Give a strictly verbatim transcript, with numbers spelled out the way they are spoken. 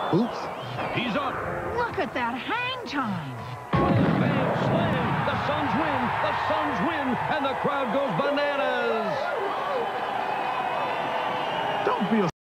Oops. He's up. Look at that hang time. Bang, slam. The Suns win. The Suns win. And the crowd goes bananas. Don't be a